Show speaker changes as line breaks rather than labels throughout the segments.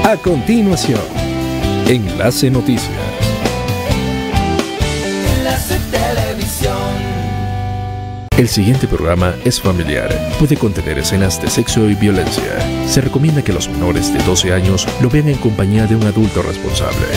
A continuación, Enlace Noticias.
Enlace Televisión.
El siguiente programa es familiar. Puede contener escenas de sexo y violencia. Se recomienda que los menores de 12 años lo vean en compañía de un adulto responsable.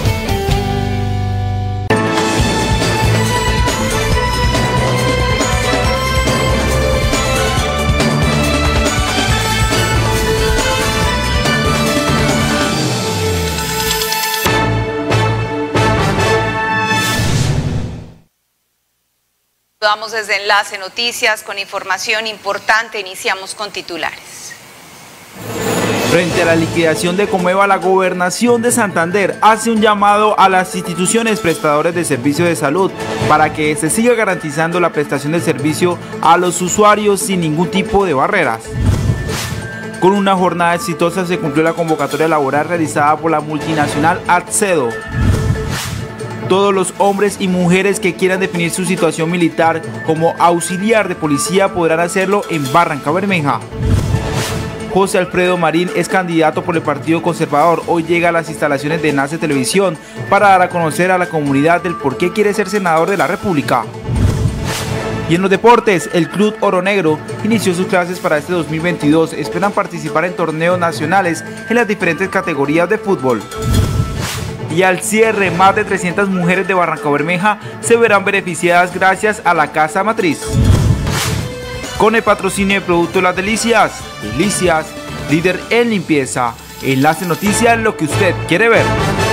Vamos desde Enlace Noticias con información importante. Iniciamos con titulares.
Frente a la liquidación de Comeva, la Gobernación de Santander hace un llamado a las instituciones prestadoras de servicio de salud para que se siga garantizando la prestación de servicio a los usuarios sin ningún tipo de barreras. Con una jornada exitosa se cumplió la convocatoria laboral realizada por la multinacional Accedo. Todos los hombres y mujeres que quieran definir su situación militar como auxiliar de policía podrán hacerlo en Barrancabermeja. José Alfredo Marín es candidato por el Partido Conservador. Hoy llega a las instalaciones de Enlace Televisión para dar a conocer a la comunidad del por qué quiere ser senador de la República. Y en los deportes, el Club Oro Negro inició sus clases para este 2022. Esperan participar en torneos nacionales en las diferentes categorías de fútbol. Y al cierre, más de 300 mujeres de Barrancabermeja se verán beneficiadas gracias a la Casa Matriz. Con el patrocinio de Productos Las Delicias, Delicias, líder en limpieza. Enlace Noticias, lo que usted quiere ver.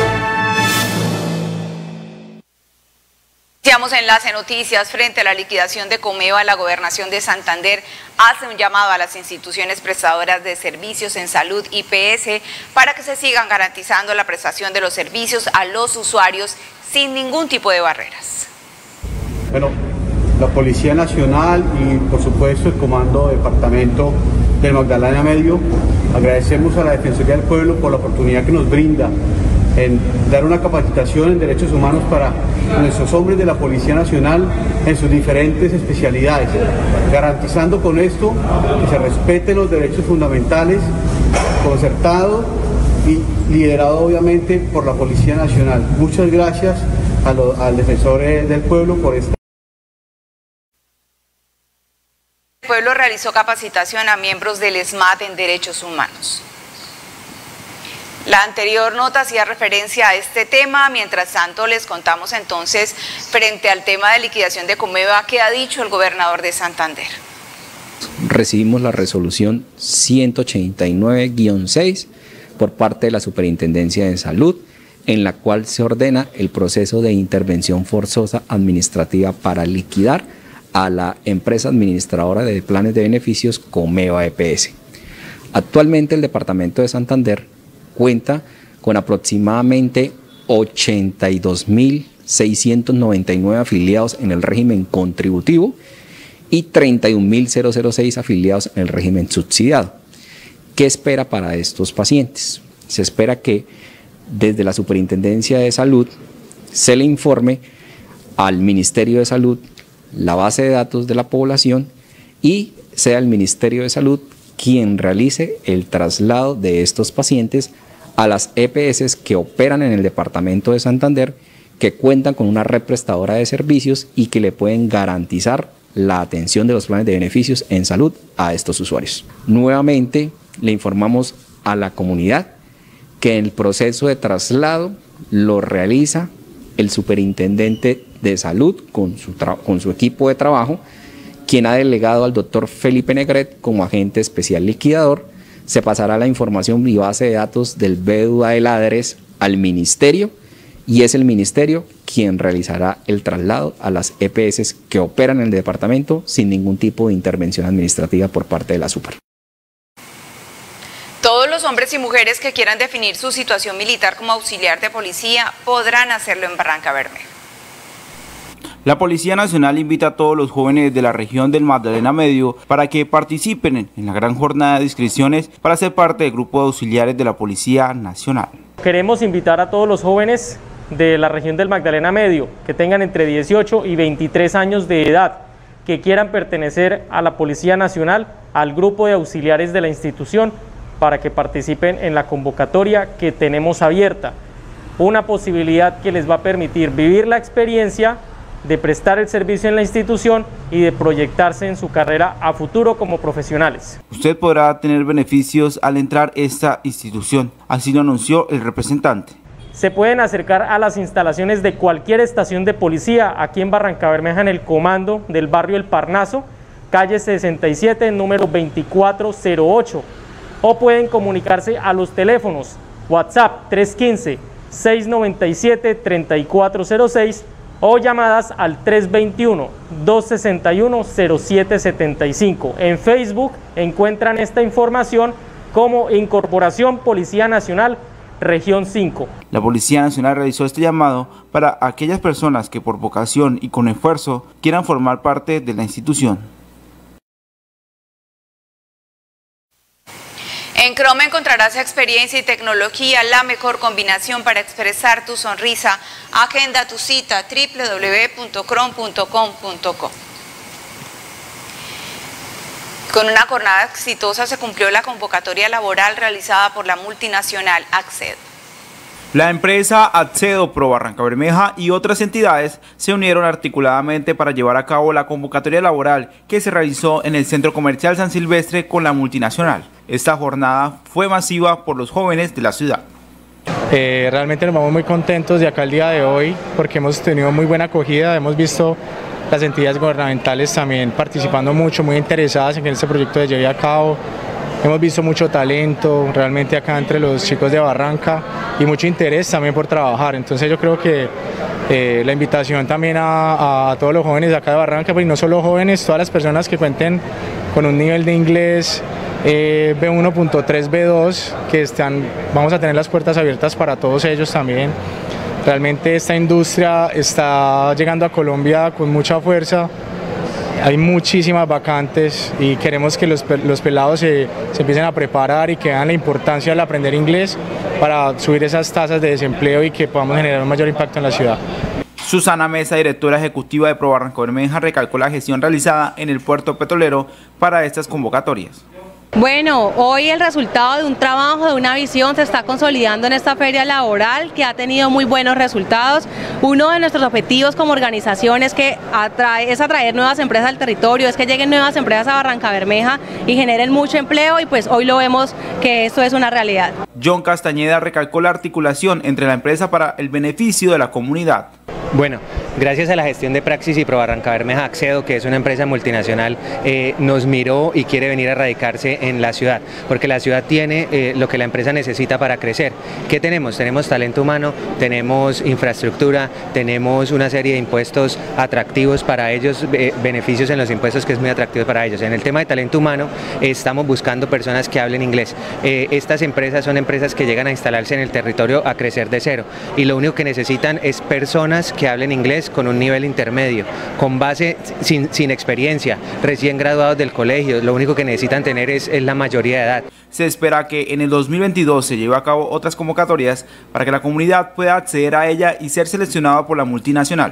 Iniciamos Enlace Noticias. Frente a la liquidación de Comeva, la Gobernación de Santander hace un llamado a las instituciones prestadoras de servicios en salud IPS para que se sigan garantizando la prestación de los servicios a los usuarios sin ningún tipo de barreras.
Bueno, la Policía Nacional y por supuesto el Comando Departamento del Magdalena Medio, agradecemos a la Defensoría del Pueblo por la oportunidad que nos brinda en dar una capacitación en derechos humanos para nuestros hombres de la Policía Nacional en sus diferentes especialidades, garantizando con esto que se respeten los derechos fundamentales, concertado y liderado obviamente por la Policía Nacional. Muchas gracias al Defensor del Pueblo por esta.
El pueblo realizó capacitación a miembros del ESMAD en derechos humanos. La anterior nota hacía referencia a este tema. Mientras tanto, les contamos entonces, frente al tema de liquidación de Comeva, ¿qué ha dicho el gobernador de Santander?
Recibimos la resolución 189-6 por parte de la Superintendencia de Salud, en la cual se ordena el proceso de intervención forzosa administrativa para liquidar a la empresa administradora de planes de beneficios Comeva EPS. Actualmente el departamento de Santander cuenta con aproximadamente 82.699 afiliados en el régimen contributivo y 31.006 afiliados en el régimen subsidiado. ¿Qué espera para estos pacientes? Se espera que desde la Superintendencia de Salud se le informe al Ministerio de Salud la base de datos de la población y sea el Ministerio de Salud quien realice el traslado de estos pacientes a las EPS que operan en el departamento de Santander, que cuentan con una red prestadora de servicios y que le pueden garantizar la atención de los planes de beneficios en salud a estos usuarios. Nuevamente le informamos a la comunidad que el proceso de traslado lo realiza el superintendente de salud con su equipo de trabajo, quien ha delegado al doctor Felipe Negret como agente especial liquidador. Se pasará la información y base de datos del BDUA del ADRES al ministerio y es el ministerio quien realizará el traslado a las EPS que operan en el departamento sin ningún tipo de intervención administrativa por parte de la Super.
Todos los hombres y mujeres que quieran definir su situación militar como auxiliar de policía podrán hacerlo en Barrancabermeja.
La Policía Nacional invita a todos los jóvenes de la región del Magdalena Medio para que participen en la gran jornada de inscripciones para ser parte del grupo de auxiliares de la Policía Nacional.
Queremos invitar a todos los jóvenes de la región del Magdalena Medio que tengan entre 18 y 23 años de edad, que quieran pertenecer a la Policía Nacional, al grupo de auxiliares de la institución, para que participen en la convocatoria que tenemos abierta. Una posibilidad que les va a permitir vivir la experiencia de prestar el servicio en la institución y de proyectarse en su carrera a futuro como profesionales.
Usted podrá tener beneficios al entrar a esta institución, así lo anunció el representante.
Se pueden acercar a las instalaciones de cualquier estación de policía aquí en Barrancabermeja, en el comando del barrio El Parnaso, calle 67, número 2408, o pueden comunicarse a los teléfonos WhatsApp 315-697-3406 o llamadas al 321-261-0775. En Facebook encuentran esta información como Incorporación Policía Nacional Región 5.
La Policía Nacional realizó este llamado para aquellas personas que por vocación y con esfuerzo quieran formar parte de la institución.
En Croma encontrarás experiencia y tecnología, la mejor combinación para expresar tu sonrisa. Agenda tu cita www.crom.com.co. Con una jornada exitosa se cumplió la convocatoria laboral realizada por la multinacional Accedo.
La empresa Accedo Pro Barrancabermeja y otras entidades se unieron articuladamente para llevar a cabo la convocatoria laboral que se realizó en el Centro Comercial San Silvestre con la multinacional. Esta jornada fue masiva por los jóvenes de la ciudad.
Realmente nos vamos muy contentos de acá el día de hoy porque hemos tenido muy buena acogida, hemos visto las entidades gubernamentales también participando mucho, muy interesadas en que este proyecto se lleve a cabo. Hemos visto mucho talento realmente acá entre los chicos de Barranca y mucho interés también por trabajar. Entonces yo creo que la invitación también a todos los jóvenes de acá de Barranca, pero y no solo jóvenes, todas las personas que cuenten con un nivel de inglés B1.3, B2, que vamos a tener las puertas abiertas para todos ellos también. Realmente esta industria está llegando a Colombia con mucha fuerza. Hay muchísimas vacantes y queremos que los pelados se empiecen a preparar y que vean la importancia del aprender inglés para subir esas tasas de desempleo y que podamos generar un mayor impacto en la ciudad.
Susana Mesa, directora ejecutiva de Pro Barrancabermeja, recalcó la gestión realizada en el puerto petrolero para estas convocatorias.
Bueno, hoy el resultado de un trabajo, de una visión, se está consolidando en esta feria laboral que ha tenido muy buenos resultados. Uno de nuestros objetivos como organización es atraer nuevas empresas al territorio, es que lleguen nuevas empresas a Barrancabermeja y generen mucho empleo y pues hoy lo vemos que esto es una realidad.
John Castañeda recalcó la articulación entre la empresa para el beneficio de la comunidad.
Bueno, gracias a la gestión de Praxis y Pro Barrancabermeja Accedo, que es una empresa multinacional, nos miró y quiere venir a radicarse en la ciudad, porque la ciudad tiene lo que la empresa necesita para crecer. ¿Qué tenemos? Tenemos talento humano, tenemos infraestructura, tenemos una serie de impuestos atractivos para ellos, beneficios en los impuestos que es muy atractivo para ellos. En el tema de talento humano estamos buscando personas que hablen inglés. Estas empresas son empresas que llegan a instalarse en el territorio a crecer de cero y lo único que necesitan es personas que hablen inglés con un nivel intermedio, con base sin experiencia, recién graduados del colegio. Lo único que necesitan tener es la mayoría de edad.
Se espera que en el 2022 se lleve a cabo otras convocatorias para que la comunidad pueda acceder a ella y ser seleccionada por la multinacional.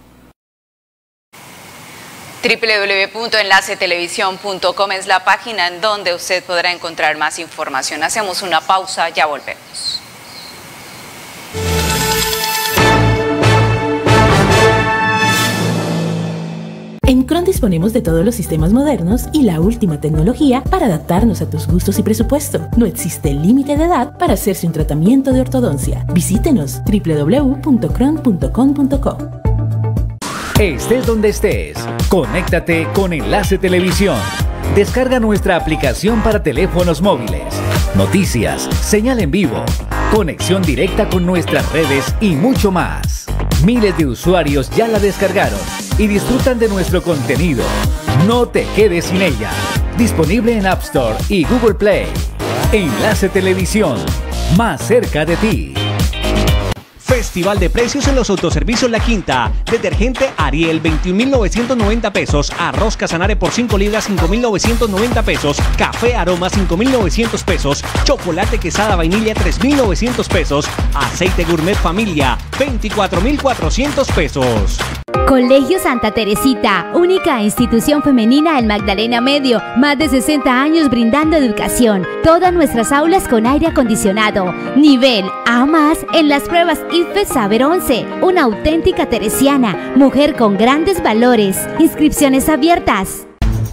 www.enlacetelevisión.com es la página en donde usted podrá encontrar más información. Hacemos una pausa, ya volvemos.
En Crom disponemos de todos los sistemas modernos y la última tecnología para adaptarnos a tus gustos y presupuesto. No existe límite de edad para hacerse un tratamiento de ortodoncia. Visítenos www.crom.com.co.
Estés donde estés, conéctate con Enlace Televisión. Descarga nuestra aplicación para teléfonos móviles. Noticias, señal en vivo, conexión directa con nuestras redes y mucho más. Miles de usuarios ya la descargaron y disfrutan de nuestro contenido. No te quedes sin ella. Disponible en App Store y Google Play. Enlace Televisión, más cerca de ti.
Festival de precios en los autoservicios La Quinta. Detergente Ariel 21.990 pesos. Arroz Casanare por 5 libras 5.990 pesos. Café Aroma 5.900 pesos. Chocolate Quesada Vainilla 3.900 pesos. Aceite Gourmet Familia 24.400 pesos.
Colegio Santa Teresita, única institución femenina en Magdalena Medio, más de 60 años brindando educación. Todas nuestras aulas con aire acondicionado. Nivel A+ en las pruebas IFES Saber 11. Una auténtica teresiana, mujer con grandes valores. Inscripciones abiertas.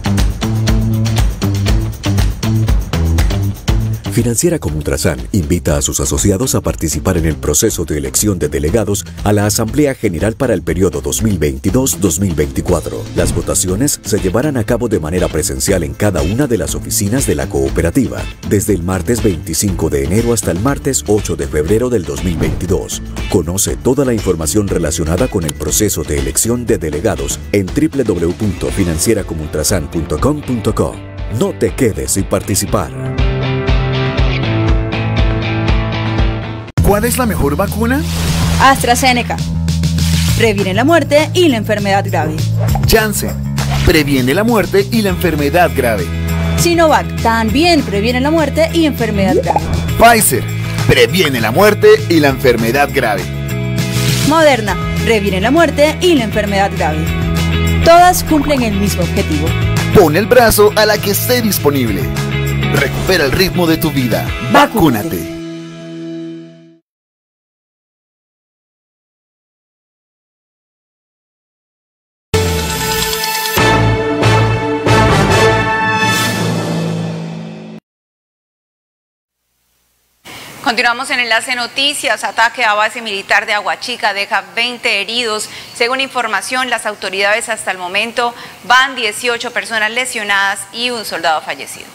Financiera como Ultrasan invita a sus asociados a participar en el proceso de elección de delegados a la Asamblea General para el periodo 2022-2024. Las votaciones se llevarán a cabo de manera presencial en cada una de las oficinas de la cooperativa, desde el martes 25 de enero hasta el martes 8 de febrero del 2022. Conoce toda la información relacionada con el proceso de elección de delegados en www.financieracomultrasan.com.co. No te quedes sin participar.
¿Cuál es la mejor vacuna?
AstraZeneca. Previene la muerte y la enfermedad grave.
Janssen. Previene la muerte y la enfermedad grave.
Sinovac. También previene la muerte y enfermedad grave.
Pfizer. Previene la muerte y la enfermedad grave.
Moderna. Previene la muerte y la enfermedad grave. Todas cumplen el mismo objetivo.
Pon el brazo a la que esté disponible. Recupera el ritmo de tu vida. Vacúnate.
Continuamos en Enlace Noticias. Ataque a base militar de Aguachica deja 20 heridos. Según información, las autoridades hasta el momento van 18 personas lesionadas y un soldado fallecido.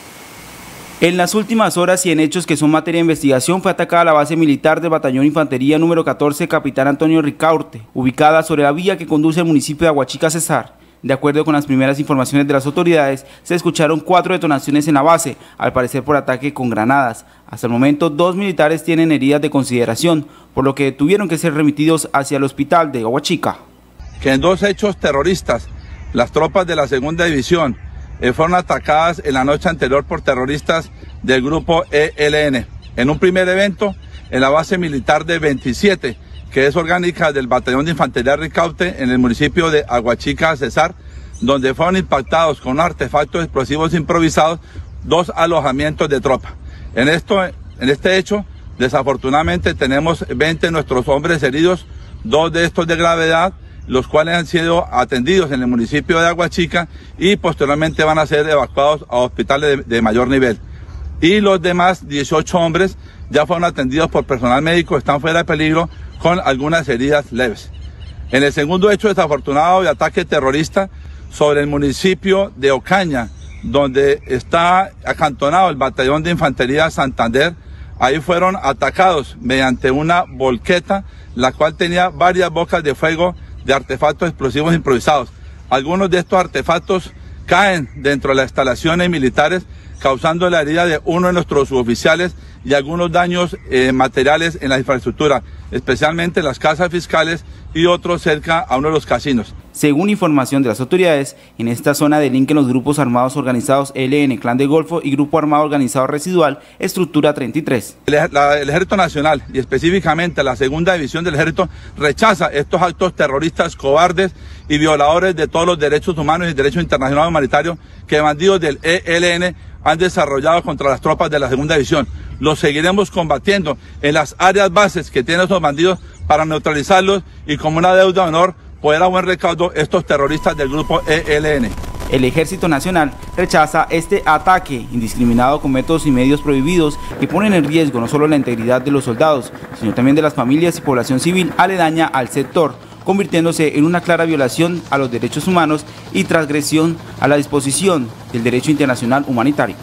En las últimas horas y en hechos que son materia de investigación, fue atacada la base militar del Batallón Infantería número 14, Capitán Antonio Ricaurte, ubicada sobre la vía que conduce al municipio de Aguachica, Cesar. De acuerdo con las primeras informaciones de las autoridades, se escucharon 4 detonaciones en la base, al parecer por ataque con granadas. Hasta el momento, 2 militares tienen heridas de consideración, por lo que tuvieron que ser remitidos hacia el hospital de Aguachica.
Que en 2 hechos terroristas, las tropas de la segunda división fueron atacadas en la noche anterior por terroristas del grupo ELN. En un primer evento, en la base militar de 27, que es orgánica del Batallón de Infantería Ricaurte en el municipio de Aguachica, Cesar, donde fueron impactados con artefactos explosivos improvisados 2 alojamientos de tropa. En este hecho, desafortunadamente tenemos 20 de nuestros hombres heridos, 2 de estos de gravedad, los cuales han sido atendidos en el municipio de Aguachica y posteriormente van a ser evacuados a hospitales de mayor nivel. Y los demás 18 hombres ya fueron atendidos por personal médico, están fuera de peligro con algunas heridas leves. En el segundo hecho desafortunado de ataque terrorista sobre el municipio de Ocaña, donde está acantonado el Batallón de Infantería Santander, ahí fueron atacados mediante una volqueta, la cual tenía varias bocas de fuego de artefactos explosivos improvisados. Algunos de estos artefactos caen dentro de las instalaciones militares, causando la herida de uno de nuestros suboficiales y algunos daños materiales en la infraestructura, especialmente las casas fiscales y otros cerca a uno de los casinos.
Según información de las autoridades, en esta zona delinquen los grupos armados organizados ELN, Clan del Golfo y Grupo Armado Organizado Residual, Estructura 33.
El Ejército Nacional y específicamente la segunda división del Ejército rechaza estos actos terroristas cobardes y violadores de todos los derechos humanos y derechos internacionales humanitarios que bandidos del ELN han desarrollado contra las tropas de la segunda división. Los seguiremos combatiendo en las áreas bases que tienen esos bandidos para neutralizarlos y como una deuda de honor poder a buen recaudo estos terroristas del grupo ELN.
El Ejército Nacional rechaza este ataque indiscriminado con métodos y medios prohibidos que ponen en riesgo no solo la integridad de los soldados, sino también de las familias y población civil aledaña al sector, convirtiéndose en una clara violación a los derechos humanos y transgresión a la disposición del derecho internacional humanitario.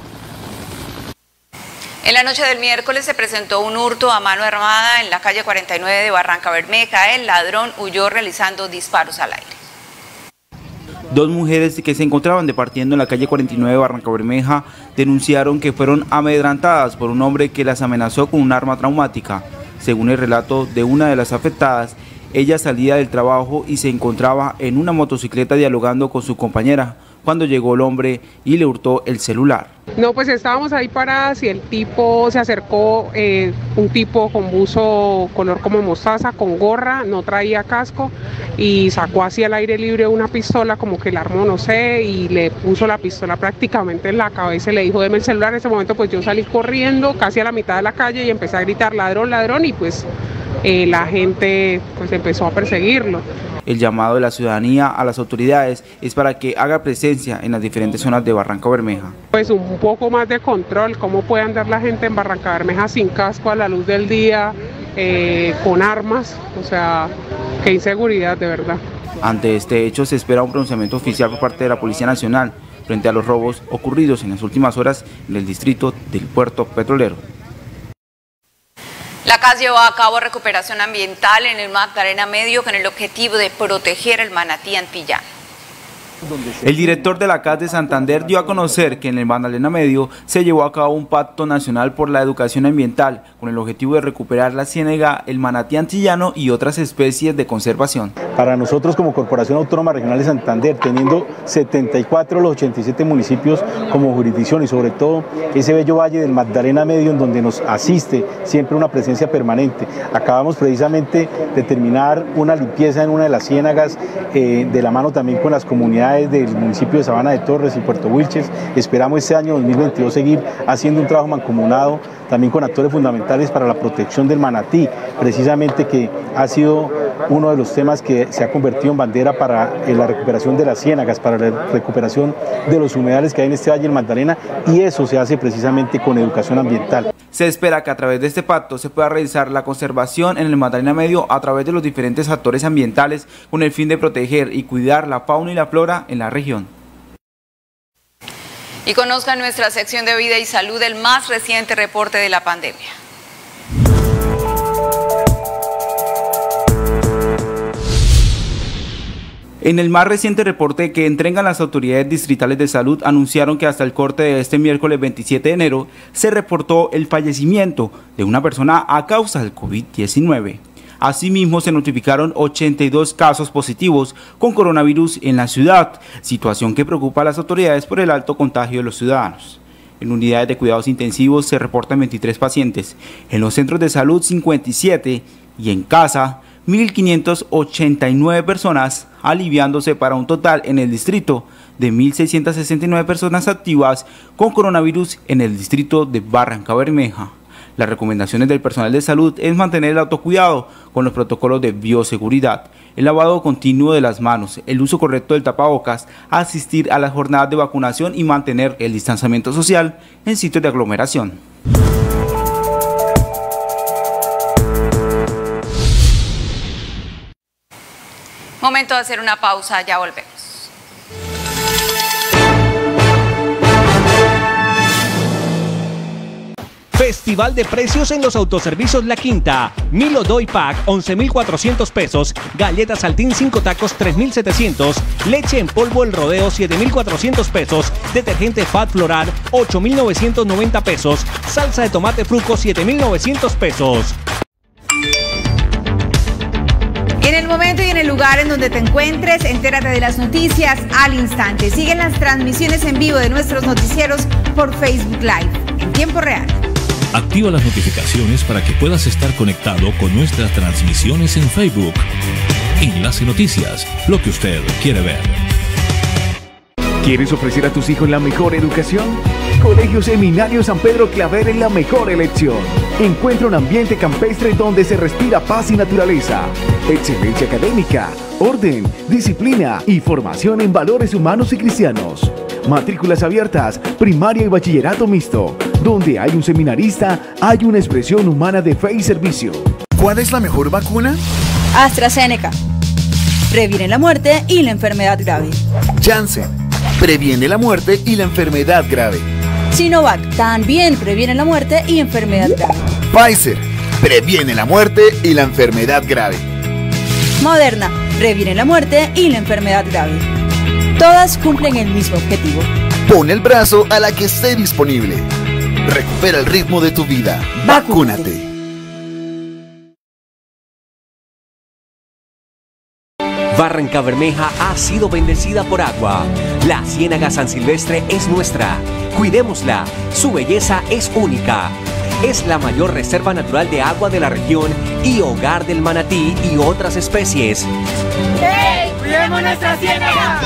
En la noche del miércoles se presentó un hurto a mano armada en la calle 49 de Barrancabermeja. El ladrón huyó realizando disparos al aire.
2 mujeres que se encontraban departiendo en la calle 49 de Barrancabermeja denunciaron que fueron amedrantadas por un hombre que las amenazó con un arma traumática. Según el relato de una de las afectadas, ella salía del trabajo y se encontraba en una motocicleta dialogando con su compañera, cuando llegó el hombre y le hurtó el celular.
No, pues estábamos ahí paradas y el tipo se acercó, un tipo con buzo color como mostaza, con gorra, no traía casco y sacó hacia el aire libre una pistola, como que la armó, no sé, y le puso la pistola prácticamente en la cabeza y le dijo, deme el celular. En ese momento pues yo salí corriendo casi a la mitad de la calle y empecé a gritar ladrón, ladrón, y pues la gente pues empezó a perseguirlo.
El llamado de la ciudadanía a las autoridades es para que haga presencia en las diferentes zonas de Barrancabermeja.
Pues un poco más de control, cómo puede andar la gente en Barrancabermeja sin casco a la luz del día, con armas, o sea, qué inseguridad de verdad.
Ante este hecho se espera un pronunciamiento oficial por parte de la Policía Nacional frente a los robos ocurridos en las últimas horas en el distrito del Puerto Petrolero.
La CAS llevó a cabo recuperación ambiental en el Magdalena Medio con el objetivo de proteger el manatí antillano.
El director de la CAS de Santander dio a conocer que en el Magdalena Medio se llevó a cabo un pacto nacional por la educación ambiental con el objetivo de recuperar la ciénaga, el manatí antillano y otras especies de conservación.
Para nosotros como Corporación Autónoma Regional de Santander, teniendo 74 de los 87 municipios como jurisdicción y sobre todo ese bello valle del Magdalena Medio en donde nos asiste siempre una presencia permanente. Acabamos precisamente de terminar una limpieza en una de las ciénagas de la mano también con las comunidades del municipio de Sabana de Torres y Puerto Wilches. Esperamos este año 2022 seguir haciendo un trabajo mancomunado también con actores fundamentales para la protección del manatí, precisamente que ha sido uno de los temas que se ha convertido en bandera para la recuperación de las ciénagas, para la recuperación de los humedales que hay en este valle del Magdalena, y eso se hace precisamente con educación ambiental.
Se espera que a través de este pacto se pueda realizar la conservación en el Magdalena Medio a través de los diferentes actores ambientales con el fin de proteger y cuidar la fauna y la flora en la región.
Y conozca en nuestra sección de Vida y Salud el más reciente reporte de la pandemia.
En el más reciente reporte que entregan las autoridades distritales de salud, anunciaron que hasta el corte de este miércoles 27 de enero se reportó el fallecimiento de una persona a causa del COVID-19. Asimismo, se notificaron 82 casos positivos con coronavirus en la ciudad, situación que preocupa a las autoridades por el alto contagio de los ciudadanos. En unidades de cuidados intensivos se reportan 23 pacientes, en los centros de salud 57 y en casa 1.589 personas, aliviándose para un total en el distrito de 1.669 personas activas con coronavirus en el distrito de Barrancabermeja. Las recomendaciones del personal de salud es mantener el autocuidado con los protocolos de bioseguridad, el lavado continuo de las manos, el uso correcto del tapabocas, asistir a las jornadas de vacunación y mantener el distanciamiento social en sitios de aglomeración.
Momento de hacer una pausa, ya volvemos.
Festival de precios en los autoservicios La Quinta. Milo Doy Pack 11.400 pesos, galletas Saltín 5 tacos 3.700, leche en polvo El Rodeo 7.400 pesos, detergente Fat Floral 8.990 pesos, salsa de tomate Fruco 7.900 pesos.
En el momento y en el lugar en donde te encuentres, entérate de las noticias al instante. Siguen las transmisiones en vivo de nuestros noticieros por Facebook Live, en tiempo real.
Activa las notificaciones para que puedas estar conectado con nuestras transmisiones en Facebook. Enlace Noticias, lo que usted quiere ver.
¿Quieres ofrecer a tus hijos la mejor educación? Colegio Seminario San Pedro Claver es la mejor elección. Encuentra un ambiente campestre donde se respira paz y naturaleza, excelencia académica, orden, disciplina y formación en valores humanos y cristianos. Matrículas abiertas, primaria y bachillerato mixto. Donde hay un seminarista, hay una expresión humana de fe y servicio.
¿Cuál es la mejor vacuna?
AstraZeneca. Previene la muerte y la enfermedad grave.
Janssen. Previene la muerte y la enfermedad grave.
Sinovac. También previene la muerte y enfermedad grave.
Pfizer. Previene la muerte y la enfermedad grave.
Moderna. Previene la muerte y la enfermedad grave. Todas cumplen el mismo objetivo.
Pon el brazo a la que esté disponible. Recupera el ritmo de tu vida. Vacúnate.
Barrancabermeja ha sido bendecida por agua. La Ciénaga San Silvestre es nuestra. Cuidémosla. Su belleza es única. Es la mayor reserva natural de agua de la región y hogar del manatí y otras especies.
¡Hey! ¡Cuidemos nuestra ciénaga!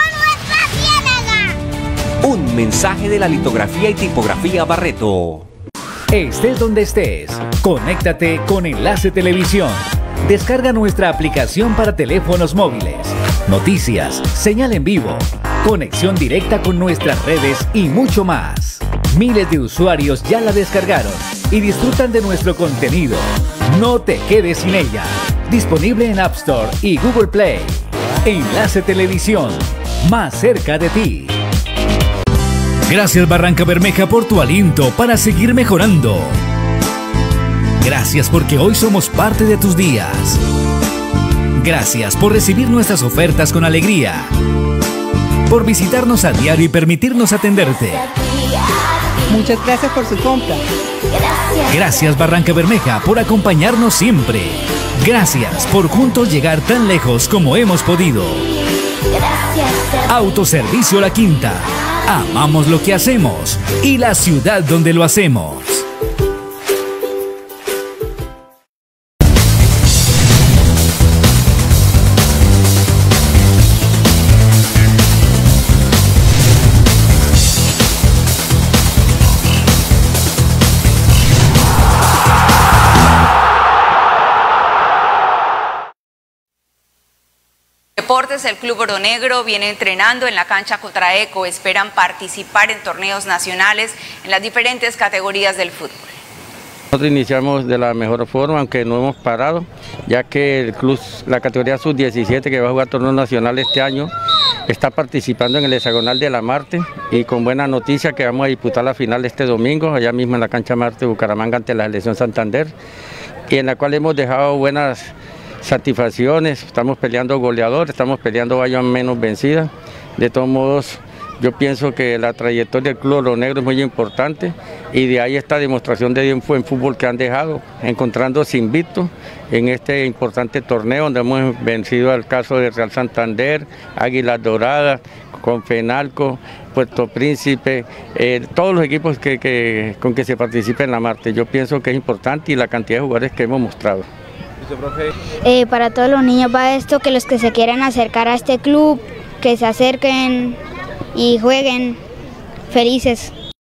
Un mensaje de la litografía y tipografía Barreto.
Estés donde estés, conéctate con Enlace Televisión. Descarga nuestra aplicación para teléfonos móviles. Noticias, señal en vivo, conexión directa con nuestras redes y mucho más. Miles de usuarios ya la descargaron y disfrutan de nuestro contenido. No te quedes sin ella. Disponible en App Store y Google Play. Enlace Televisión, más cerca de ti.
Gracias Barrancabermeja por tu aliento para seguir mejorando. Gracias porque hoy somos parte de tus días. Gracias por recibir nuestras ofertas con alegría. Por visitarnos a diario y permitirnos atenderte.
Muchas gracias por su compra.
Gracias Barrancabermeja por acompañarnos siempre. Gracias por juntos llegar tan lejos como hemos podido. Autoservicio La Quinta. Amamos lo que hacemos y la ciudad donde lo hacemos.
Deportes, el Club Oro Negro viene entrenando en la cancha Cotraeco. Esperan participar en torneos nacionales en las diferentes categorías del fútbol.
Nosotros iniciamos de la mejor forma, aunque no hemos parado, ya que el club, la categoría sub-17 que va a jugar torneo nacional este año, está participando en el hexagonal de la Marte y con buena noticia que vamos a disputar la final este domingo, allá mismo en la cancha Marte Bucaramanga ante la selección Santander, y en la cual hemos dejado buenas satisfacciones. Estamos peleando goleador, estamos peleando vallas menos vencidas. De todos modos, yo pienso que la trayectoria del Club Oro Negro es muy importante y de ahí esta demostración de buen fútbol que han dejado, encontrándose invictos en este importante torneo donde hemos vencido al caso de Real Santander, Águilas Doradas, Confenalco, Puerto Príncipe, todos los equipos con que se participa en la Marte. Yo pienso que es importante y la cantidad de jugadores que hemos mostrado.
Para todos los niños va esto, que los que se quieran acercar a este club, que se acerquen y jueguen felices.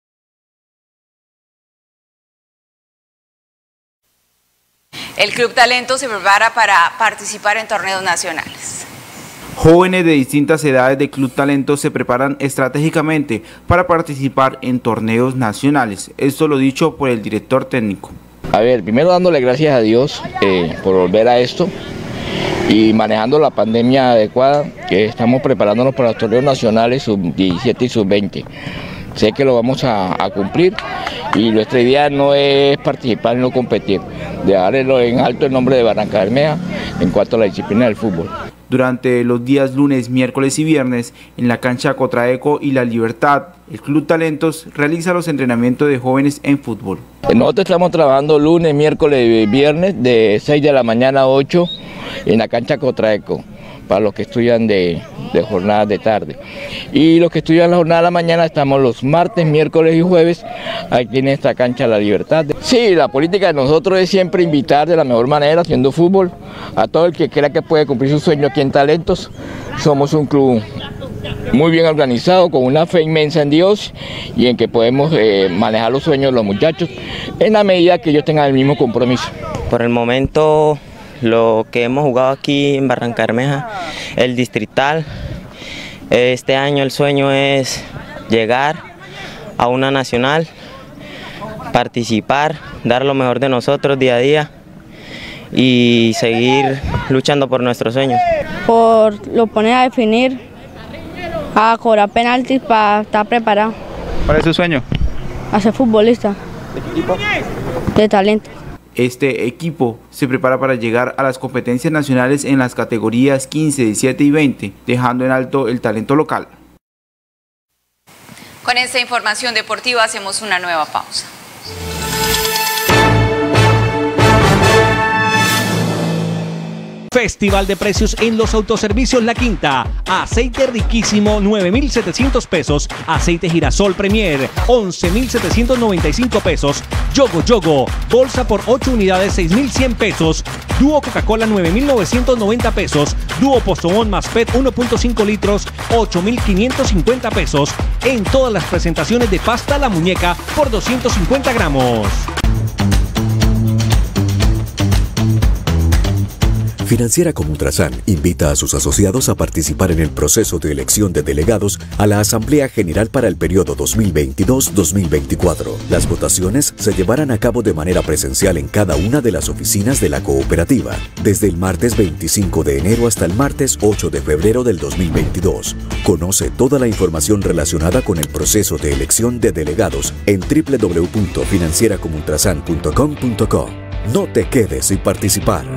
El Club Talento se prepara para participar en torneos nacionales.
Jóvenes de distintas edades de Club Talento se preparan estratégicamente para participar en torneos nacionales. Esto lo dicho por el director técnico.
A ver, primero dándole gracias a Dios por volver a esto y manejando la pandemia adecuada, que estamos preparándonos para los torneos nacionales sub-17 y sub-20. Sé que lo vamos a cumplir y nuestra idea no es participar y no competir, dejarlo en alto el nombre de Barrancabermeja en cuanto a la disciplina del fútbol.
Durante los días lunes, miércoles y viernes, en la cancha Cotraeco y La Libertad, el Club Talentos realiza los entrenamientos de jóvenes en fútbol.
Nosotros estamos trabajando lunes, miércoles y viernes de 6 de la mañana a 8 en la cancha Cotraeco, para los que estudian de jornadas de tarde. Y los que estudian la jornada de la mañana estamos los martes, miércoles y jueves aquí en esta cancha La Libertad. Sí, la política de nosotros es siempre invitar de la mejor manera, haciendo fútbol, a todo el que crea que puede cumplir su sueño aquí en Talentos. Somos un club muy bien organizado, con una fe inmensa en Dios y en que podemos manejar los sueños de los muchachos en la medida que ellos tengan el mismo compromiso.
Por el momento, lo que hemos jugado aquí en Barrancabermeja, el distrital, este año el sueño es llegar a una nacional, participar, dar lo mejor de nosotros día a día y seguir luchando por nuestros sueños.
Lo poner a definir, a cobrar penaltis para estar preparado.
¿Cuál es su sueño?
A ser futbolista.
¿De qué equipo?
De Talento.
Este equipo se prepara para llegar a las competencias nacionales en las categorías 15, 17 y 20, dejando en alto el talento local.
Con esta información deportiva hacemos una nueva pausa.
Festival de precios en los autoservicios La Quinta. Aceite riquísimo, 9.700 pesos. Aceite girasol Premier, 11.795 pesos. Yogo, bolsa por 8 unidades, 6.100 pesos. Dúo Coca-Cola, 9.990 pesos. Dúo Postobón más PET, 1.5 litros, 8.550 pesos. En todas las presentaciones de pasta La Muñeca por 250 gramos.
Financiera como Ultrasan invita a sus asociados a participar en el proceso de elección de delegados a la Asamblea General para el periodo 2022-2024. Las votaciones se llevarán a cabo de manera presencial en cada una de las oficinas de la cooperativa, desde el martes 25 de enero hasta el martes 8 de febrero del 2022. Conoce toda la información relacionada con el proceso de elección de delegados en www.financieracomultrasan.com.co. No te quedes sin participar.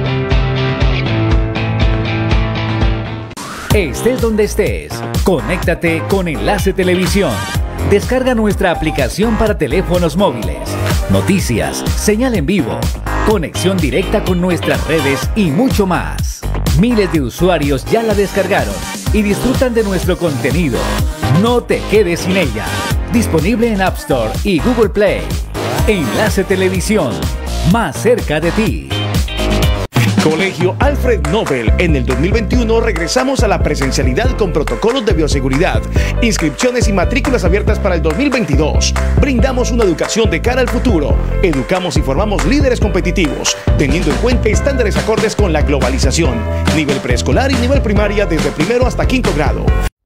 Estés donde estés, conéctate con Enlace Televisión. Descarga nuestra aplicación para teléfonos móviles. Noticias, señal en vivo, conexión directa con nuestras redes y mucho más. Miles de usuarios ya la descargaron y disfrutan de nuestro contenido. No te quedes sin ella. Disponible en App Store y Google Play. Enlace Televisión, más cerca de ti.
Colegio Alfred Nobel. En el 2021 regresamos a la presencialidad con protocolos de bioseguridad, inscripciones y matrículas abiertas para el 2022. Brindamos una educación de cara al futuro. Educamos y formamos líderes competitivos, teniendo en cuenta estándares acordes con la globalización. Nivel preescolar y nivel primaria desde primero hasta quinto grado.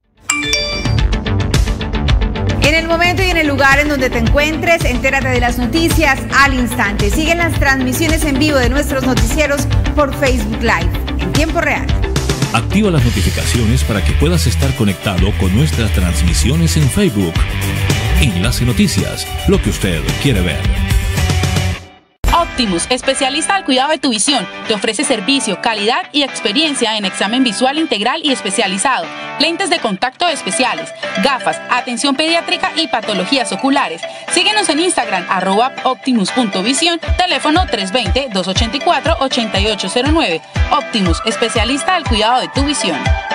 En el momento y en el lugar en donde te encuentres, entérate de las noticias al instante. Siguen las transmisiones en vivo de nuestros noticieros por Facebook Live, en tiempo real.
Activa las notificaciones para que puedas estar conectado con nuestras transmisiones en Facebook. Enlace Noticias, lo que usted quiere ver.
Optimus, especialista al cuidado de tu visión, te ofrece servicio, calidad y experiencia en examen visual integral y especializado, lentes de contacto especiales, gafas, atención pediátrica y patologías oculares. Síguenos en Instagram, @optimus.visión, teléfono 320-284-8809. Optimus, especialista al cuidado de tu visión.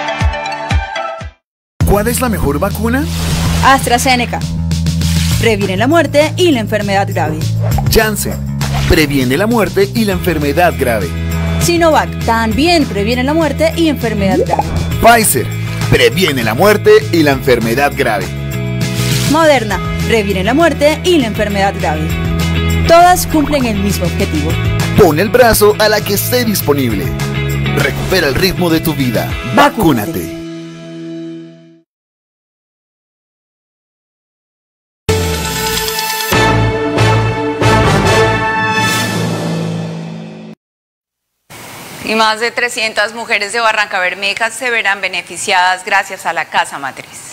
¿Cuál es la mejor vacuna?
AstraZeneca. Previene la muerte y la enfermedad grave.
Janssen. Previene la muerte y la enfermedad grave.
Sinovac también previene la muerte y enfermedad grave.
Pfizer previene la muerte y la enfermedad grave.
Moderna previene la muerte y la enfermedad grave. Todas cumplen el mismo objetivo.
Pon el brazo a la que esté disponible. Recupera el ritmo de tu vida. Vacúnate.
Y más de 300 mujeres de Barrancabermeja se verán beneficiadas gracias a la Casa Matriz.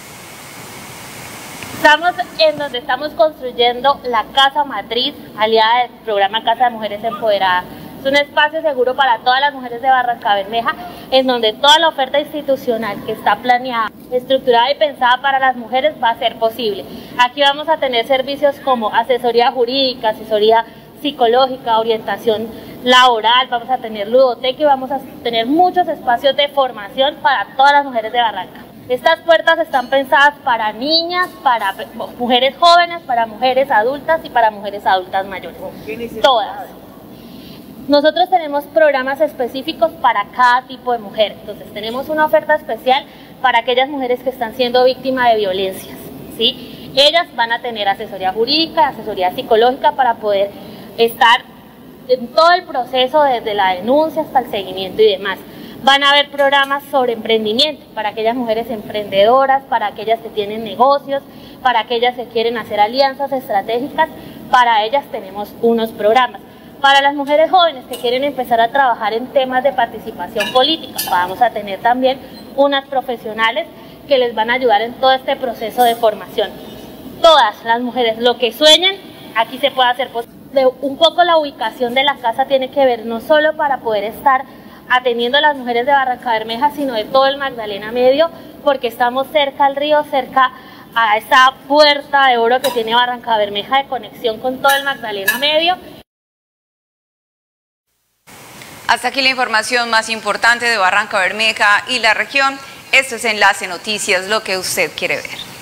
Estamos en donde estamos construyendo la Casa Matriz, aliada del programa Casa de Mujeres Empoderadas. Es un espacio seguro para todas las mujeres de Barrancabermeja, en donde toda la oferta institucional que está planeada, estructurada y pensada para las mujeres va a ser posible. Aquí vamos a tener servicios como asesoría jurídica, asesoría psicológica, orientación laboral, vamos a tener ludoteca y vamos a tener muchos espacios de formación para todas las mujeres de Barranca. Estas puertas están pensadas para niñas, para mujeres jóvenes, para mujeres adultas y para mujeres adultas mayores. Todas. Nosotros tenemos programas específicos para cada tipo de mujer. Entonces tenemos una oferta especial para aquellas mujeres que están siendo víctimas de violencias, ¿sí? Ellas van a tener asesoría jurídica, asesoría psicológica para poder estar en todo el proceso, desde la denuncia hasta el seguimiento y demás. Van a haber programas sobre emprendimiento para aquellas mujeres emprendedoras, para aquellas que tienen negocios, para aquellas que quieren hacer alianzas estratégicas. Para ellas tenemos unos programas. Para las mujeres jóvenes que quieren empezar a trabajar en temas de participación política, vamos a tener también unas profesionales que les van a ayudar en todo este proceso de formación. Todas las mujeres, lo que sueñen, aquí se puede hacer posible. Un poco la ubicación de la casa tiene que ver no solo para poder estar atendiendo a las mujeres de Barrancabermeja, sino de todo el Magdalena Medio, porque estamos cerca al río, cerca a esa puerta de oro que tiene Barrancabermeja de conexión con todo el Magdalena Medio.
Hasta aquí la información más importante de Barrancabermeja y la región. Esto es Enlace Noticias, lo que usted quiere ver.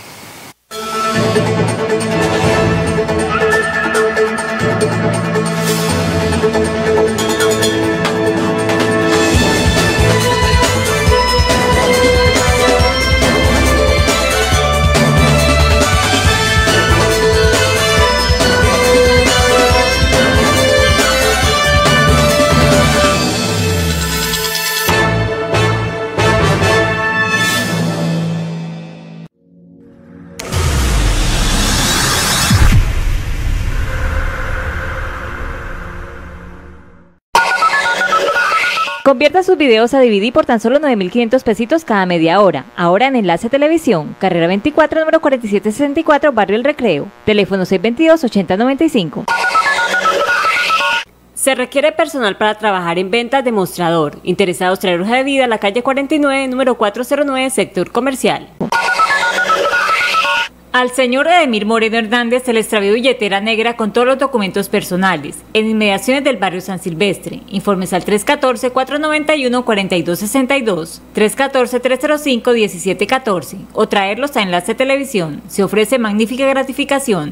Convierta sus videos a DVD por tan solo 9.500 pesitos cada media hora. Ahora en Enlace Televisión, carrera 24, número 4764, Barrio El Recreo. Teléfono 622-8095.
Se requiere personal para trabajar en ventas de mostrador. Interesados traer hoja de vida a la calle 49, número 409, sector comercial. Al señor Edemir Moreno Hernández se le extravió billetera negra con todos los documentos personales, en inmediaciones del barrio San Silvestre. Informes al 314-491-4262, 314-305-1714 o traerlos a Enlace Televisión. Se ofrece magnífica gratificación.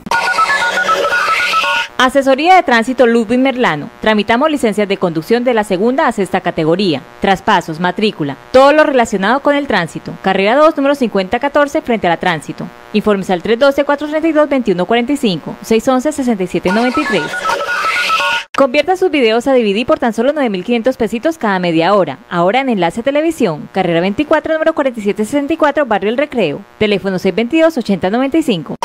Asesoría de Tránsito Ludwig Merlano. Tramitamos licencias de conducción de la segunda a sexta categoría, traspasos, matrícula, todo lo relacionado con el tránsito. Carrera 2, número 5014, frente a la Tránsito. Informes al 312-432-2145, 611-6793. Convierta sus videos a DVD por tan solo 9.500 pesitos cada media hora. Ahora en Enlace Televisión, carrera 24, número 4764, Barrio El Recreo. Teléfono 622-8095.